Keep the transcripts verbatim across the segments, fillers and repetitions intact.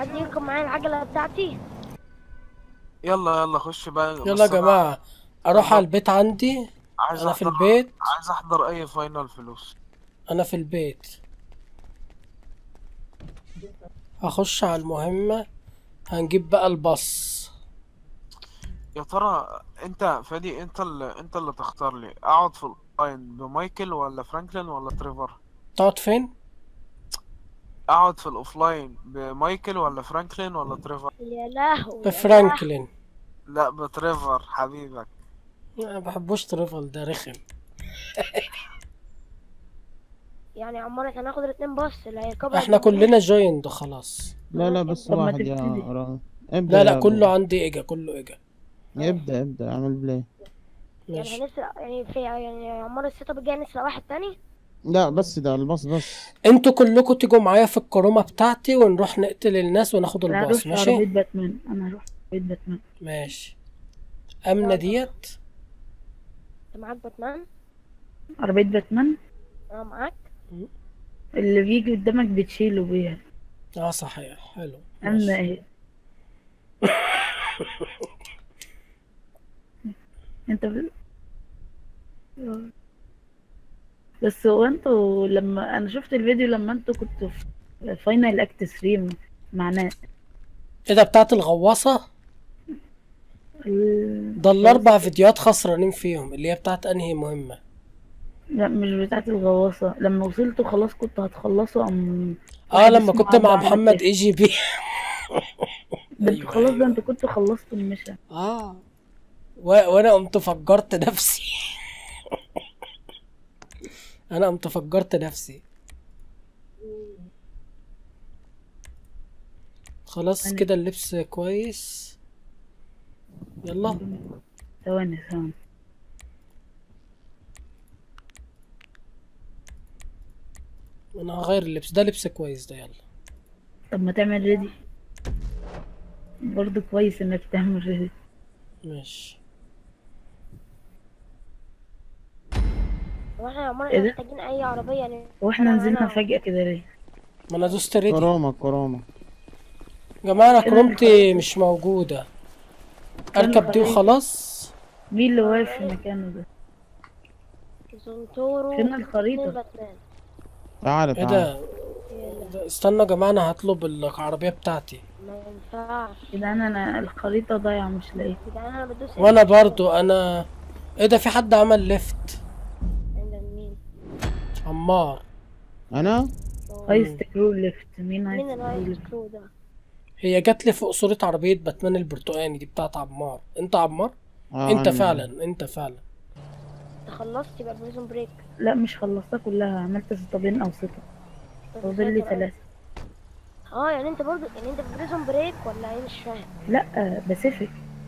حد يركب معايا العجلة بتاعتي؟ يلا يلا خش بقى، يلا يا بس انا جماعة، اروح على قربت. البيت عندي. عايز انا في احضر البيت. عايز احضر اي فاينل فلوس. انا في البيت. هخش على المهمة. هنجيب بقى الباص. يا ترى انت فادي، انت اللي انت اللي تختار لي اقعد في الاونلاين بمايكل ولا فرانكلين ولا تريفر؟ تقعد فين؟ اقعد في الاوفلاين بمايكل ولا فرانكلين ولا تريفر؟ يا لهوي يا لهوي. بفرانكلين. لا، بتريفر حبيبك. ما بحبوش تريفل، ده رخم. يعني عمرك هناخد الاتنين باص اللي هيركبها احنا يجيبوني؟ كلنا جويند خلاص. لا لا بس طب ما واحد يا تبتدي. راجل. ابدأ لا لا، يا كله ابو. عندي اجا، كله اجا. ابدأ ابدأ اعمل بلاي. يعني ماشي. هنسرق يعني في يعني عمر السيت اب الجاي نسرق واحد تاني؟ لا بس ده الباص بس. انتوا كلكم تيجوا معايا في الكرومة بتاعتي ونروح نقتل الناس وناخد انا الباص، هروح في عربية ماشي؟ باتمان، انا هروح في عربية باتمان. ماشي. امنة ديت. انت معاك باتمان؟ عربية باتمان انا معاك. اللي بيجي قدامك بتشيله بيها. اه صحيح، حلو. أما ماشي. ايه؟ انت ب... بس هو انتوا لما انا شفت الفيديو لما انتوا كنتوا في فاينل اكت ثلاثة مع ناس ايه ده؟ بتاعت الغواصة؟ ال- ده الاربع فيديوهات خسرانين فيهم، اللي هي بتاعت انهي مهمة؟ لا مش بتاعت الغواصة، لما وصلتوا خلاص كنتوا هتخلصوا ام اه واحد لما اسمه كنت عبده مع عمل محمد اف. اي جي بي. ده انتوا ايوه خلاص، ده ايوه. انتوا كنتوا خلصتوا المشن. اه و... وانا قمت فجرت نفسي. انا قمت فجرت نفسي. خلاص أنا- كده اللبس كويس. يلا. ثواني ثواني. انا هغير اللبس ده، لبس كويس ده. يلا. طب ما تعمل ريدي. برضه كويس انك تعمل ريدي. ماشي. هو احنا يا عمر ايه احنا ده؟ محتاجين اي عربية يعني؟ هو احنا أنا- نزلنا أنا- فجأة كده ليه؟ ما انا دوست ريدي. كرومة كرومة. يا جماعه انا كده كرومتي الخريطة. مش موجوده. كده اركب دي الخريطة. وخلاص. مين اللي واقف في مكانه ده؟ زنتورو فين الخريطة؟ اتنين باتمان. تعال ايه تعال. ده؟ ده- استنى يا جماعه، انا هطلب العربيه بتاعتي. ما ينفعش كده انا انا الخريطة ضايعة مش لاقيها. كده، انا بدوس وانا إيه؟ برضو انا. ايه ده؟ في حد عمل ليفت. عند مين؟ عمار. انا هايست كرو ليفت. مين مين هايست كرو الرايت ليفت؟ كرو ده؟ هي جات لي فوق صوره عربيه باتمان البرتقاني دي بتاعت عمار. انت عمار؟ آه انت أنا. فعلا، انت فعلا. انت خلصت يبقى بريزون بريك. لا مش خلصتها كلها، عملت سطابين او سطة. فاضل لي ثلاثة. اه يعني انت برضو يعني انت في بريزون بريك ولا ايه؟ مش فاهم. لا باسيفيك.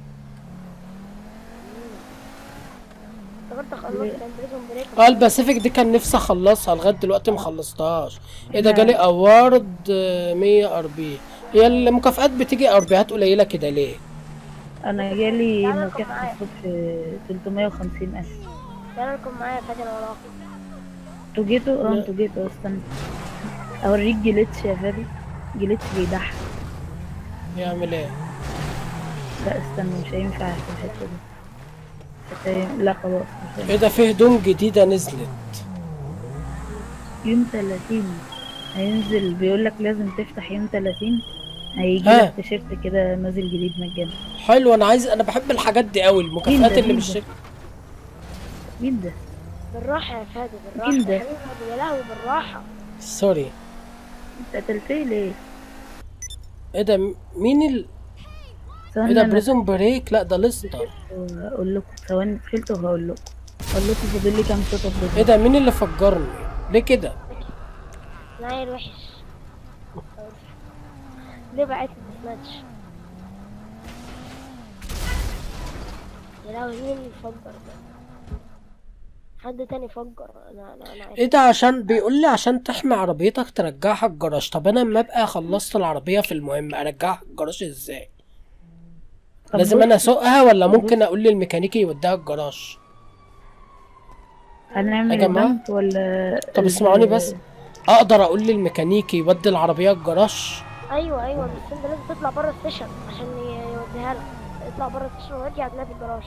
افتكرت خلصت كان بريزون بريك. اه الباسيفيك دي كان نفسي اخلصها لغايه دلوقتي ما خلصتهاش. ايه ده؟ أنا- جالي اوارد مية ار بي. هي المكافآت بتيجي اربيهات قليله كده ليه؟ انا جالي تعالى اركب مكافأة معايا. الصبح ثلاثمية وخمسين الف. تعالى اركب معايا فادي انا وراك. انتوا جيتوا؟ اه لا. انتوا جيتوا. استنى اوريك جليتش يا فادي. جليتش بيضحك. يعمل ايه؟ لا استنى مش هينفع في الحتة دي. مش هي- لا خلاص مش هينفع. ايه ده؟ في هدوم جديده نزلت. يوم ثلاثين هينزل، بيقول لك لازم تفتح يوم ثلاثين هيجي ها. لك تيشيرت كده نازل جديد مجانا. حلو، انا عايز، انا بحب الحاجات دي قوي، مين المكافآت ده؟ اللي مين مش. ده؟ مين ده؟ بالراحة يا فادي بالراحة مين ده؟ يا حبيبي فادي، يا لهوي بالراحة. سوري. انت قتلتني ليه؟ ايه ده؟ م- مين ال... ايه ثواني ده؟ انا بريزون بريك؟ لا ده ليستر. هقول لكم. ثواني دخلت وهقول لكم. هقول لكم فاضل لي كام خطط بالظبط. ايه ده؟ مين اللي فجرني؟ ليه كده؟ نايل وحش. ليه بعت ماتش؟ يا لهوي مين اللي فجر ده؟ حد تاني فجر. انا انا انا ايه ده؟ عشان بيقول لي عشان تحمي عربيتك ترجعها الجراج. طب انا اما ابقى خلصت العربيه في المهمه ارجعها الجراج ازاي؟ طب لازم بص، انا اسوقها ولا بص. ممكن اقول للميكانيكي يوديها الجراج؟ هنعمل يا جماعة. بنك ولا طب ال- اسمعوني بس. اقدر اقول للميكانيكي يودي العربيه الجراج؟ ايوه ايوه بس انت لازم تطلع بره السيشن عشان ي- يوديها لك. اطلع بره السيشن وارجع تلاقي في الجراج.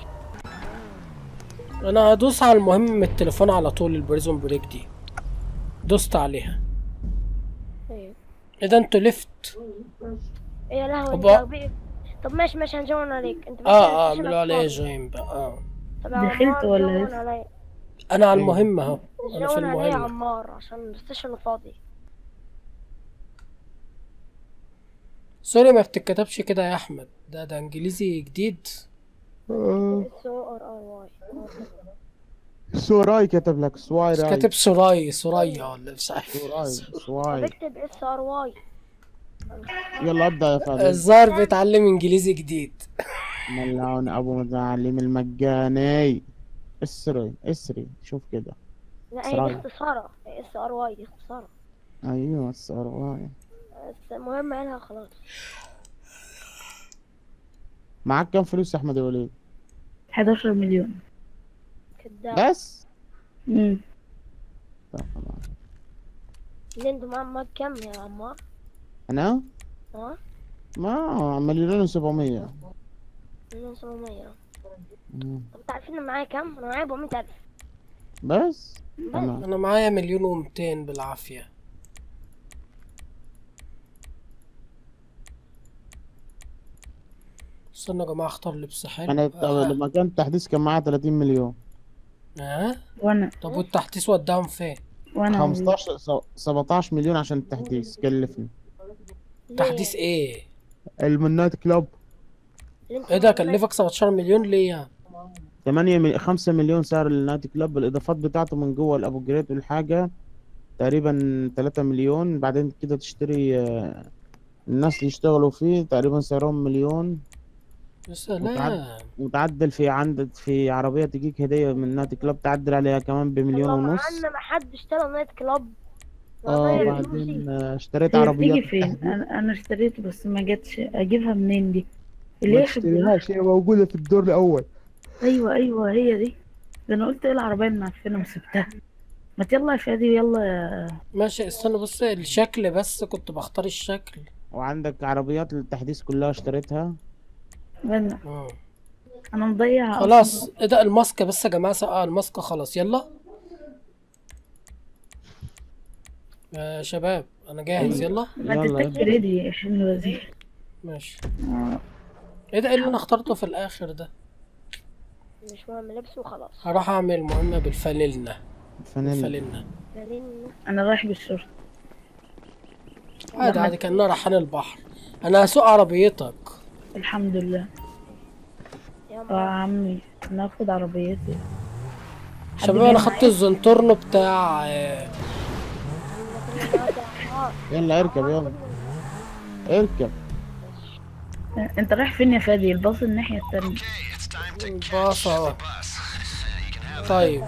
انا هدوس على المهم من التليفون على طول. البريزون بريك دي دوست عليها. ايوه. ايه ده انتوا لفت؟ ايه يا لهوي أوبا. انت بي- طب ماشي ماشي هنجون عليك انت. بس اه اه السيشن اعملوا عليا هتفضل. جيم بقى. اه طب يا دخلت عمار ولا جون لسه؟ عليا. انا على المهم اهو. انا في جون عليا يا المهم. عمار عشان السيشن فاضي. سوري ما بتتكتبش كده يا احمد. ده ده انجليزي جديد. اس او ار ار واي. سوراي كتب لك بس سواي راي. كاتب سوراي سوريا ولا مش عارف. سوراي طب سواي. اكتب اس ار واي. يلا ابدا يا فادي. الظاهر بيتعلم انجليزي جديد. ملعون ابو متعلم المجاني. اسري اسري شوف كده. لا هي دي سراي. اختصارها اس ار واي دي اختصارها. ايوه السراي. بس المهم قالها خلاص. معاك كام فلوس يا احمد يا وليد؟ حداشر مليون. كداب. بس امم طب خلاص. اللي انتوا معاك كام يا عمار؟ انا ها؟ ما مليونين وسبعمية. مليون سبعمية. طب انت عارفين انا معايا كام؟ انا معايا أربعمية ألف. بس بس. تمام. انا معايا مليون ومتين بالعافية. استنى يا جماعة اختار لبس حلو. انا آه. لما كان التحديث كان معايا ثلاثين مليون. اه وانا طب والتحديث وداهم فين؟ وانا خمستاشر س- سبعتاشر مليون عشان التحديث كلفني. ليه؟ تحديث ايه؟ المنات كلوب. اللي انتوا ايه ده معايا- كلفك سبعتاشر مليون ليه يعني؟ ثمانية مل... خمسة مليون سعر النايت كلوب بالاضافات بتاعته من جوه الابجريد والحاجه تقريبا ثلاثة مليون. بعدين كده تشتري آه، الناس اللي يشتغلوا فيه تقريبا سعرهم مليون. يا سلام. وتعدل في عندك في عربيه تجيك هديه من نايت كلوب تعدل عليها كمان بمليون طب ونص. عنا ما حد اشترى نايت كلاب. اه ضيع بعدين فلوسي. آه، اشتريت هي عربيات بتيجي فين؟ بالتحديد. انا انا اشتريت بس ما جاتش. اجيبها منين دي؟ اللي ما هي في الجراج. تشتريهاش هي موجوده في الدور الاول. ايوه ايوه هي دي. ده انا قلت ايه العربيه المعفنه وسبتها. ما يلا يا فادي يلا يا- ماشي استنى بس الشكل بس كنت بختار الشكل. وعندك عربيات التحديث كلها اشتريتها. انا مم. انا مضيع خلاص ايه ده الماسكة بس يا جماعة. اه الماسكة خلاص يلا يا شباب انا جاهز يلا. ما يلا تتك ريدي يا حلو وزير. ماشي. آه. ايه ده ايه اللي انا اخترته في الاخر ده؟ مش مهم لبس وخلاص. هروح اعمل مهمة بالفانيلنا. فانيلا. بالفانيلنا بعدين انا رايح بالشرطه. عادي عادي كأننا رايحين البحر. انا هسوق عربيتك. الحمد لله. يا اه عمار. يا عمي ناخد عربيتي. شباب انا خدت الزنتورنو بتاع آه، يلا اركب يلا اركب. آه، انت رايح فين يا فادي؟ الباص الناحيه التانية. الباص اهو. طيب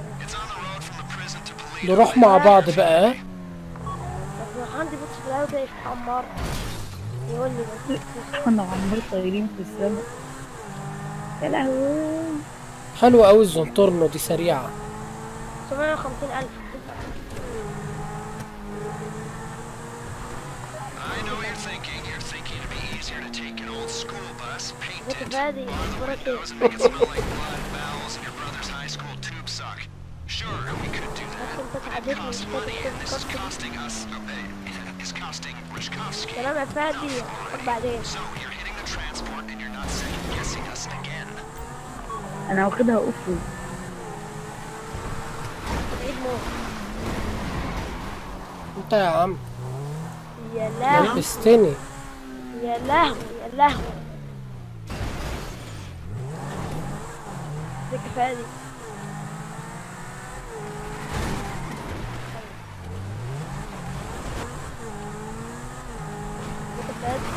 نروح مع بعض بقى. بس عندي بص في الأول كده يفتح عمار يقول لي بس. احنا وعمال طايرين في السما. يا لهوي. حلوة اوي الزنتورنو دي سريعة. سبعمية وخمسين ألف. ازيك يا فادي؟ اخبارك ايه؟ بس انت تعبتني مش فاكر كنت سلام يا فادي. طب بعدين. انا واخدها اوفو. عيد موت. انت يا عم يا لهوي لبستني. يا لهوي يا لهوي. ازيك يا فادي؟ ازيك يا فادي؟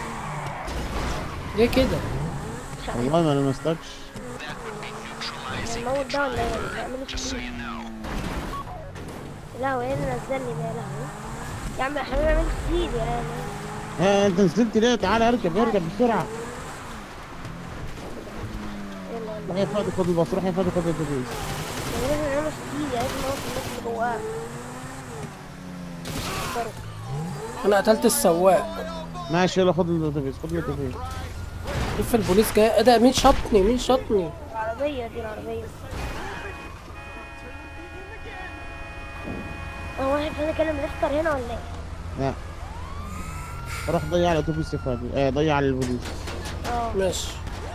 ليه كده؟ مش عارف والله ما لمستكش. الموت ده ولا ايه؟ بيعملوا كتير. لا وين نزلني ده؟ يا لهوي يا عم يا حبيبي اعمل كتير يا لهوي. ها انت نزلت ليه؟ تعالى اركب اركب بسرعه. يلا يلا روح يا فادي خد الباص. روح يا فادي خد الاتوبيس. لازم نعمل كتير يا لازم نوصل الناس اللي جواه. انا قتلت السواق. ماشي يلا خد الاتوبيس خد الاتوبيس. شوف البوليس جاي. ايه ده؟ مين شطني؟ مين شطني؟ العربية دي العربية. هو واحد فينا كلم ليستر هنا ولا ايه؟ لا روح ضيع على الاتوبيس يا فادي. ايه ضيع على البوليس. اه ماشي.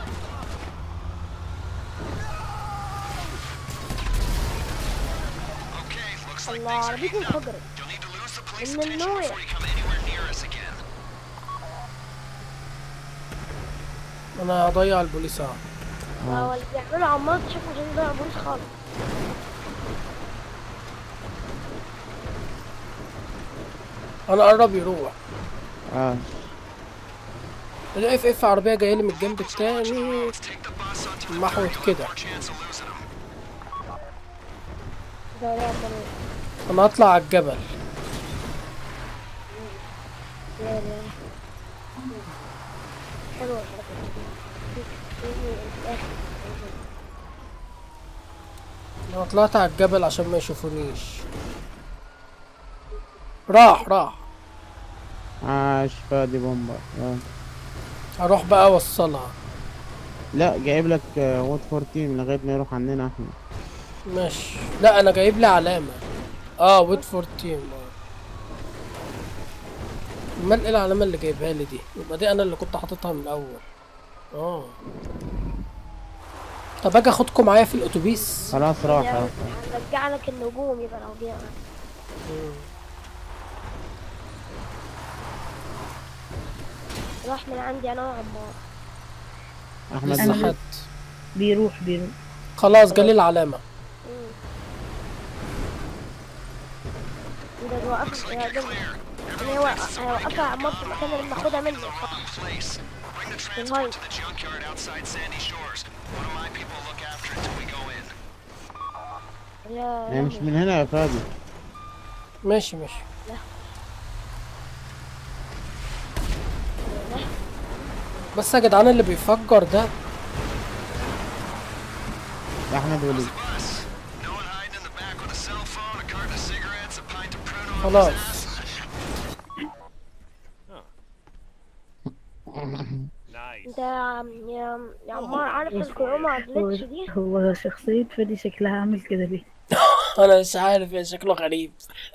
الله عربيتي انفجرت من النوع. انا هضيع البوليس اهو. هو اللي بيعملوا عمال تشوفوا عشان يضيعوا البوليس خالص. انا قرب يروح. اه الاف اف عربيه جايه لي من الجنب التاني محوت كده. ده يعمل ايه؟ انا هطلع على الجبل. يا يا حلوة الحركة دي. انا طلعت على الجبل عشان ما يشوفونيش. راح راح. عاش فادي بومبا. آه. هروح بقى اوصلها. لا جايب لك آه، وات فورتين لغايه ما يروح عننا احنا. ماشي. لا انا جايب لي علامه. اه ويت فور تيم. امال ايه العلامه اللي جايبها لي دي؟ يبقى دي انا اللي كنت حاططها من الاول. اه طب اجي اخدكم معايا في الاتوبيس. خلاص راح يعني راح. هنرجع لك النجوم يبقى لو جه. راح من عندي انا وعمار. احمد لسه محمود. حد. بيروح بيروح. خلاص جالي العلامه. ده وقف يا دم. يعني هو هيوقفها عمار في المكان اللي بناخدها منه. في الهايت. يا هي مش من هنا يا فادي. ماشي ماشي. بس يا جدعان اللي بيفجر ده. يا احمد وليد. خلاص. انت يا يا يا عمار عارف الكروما هو جلitch دي؟ هو شخصية فادي شكلها عامل كده ليه؟ انا مش عارف يا شكله غريب.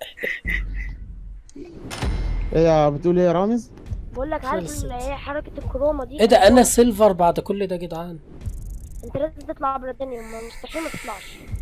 ايه يا بتقول ايه يا رامز؟ بقول لك عارف خلصت. اللي هي حركة الكروما دي؟ ايه ده؟ انا سيلفر بعد كل ده يا جدعان. انت لازم تطلع بلاتينيوم مستحيل ما تطلعش.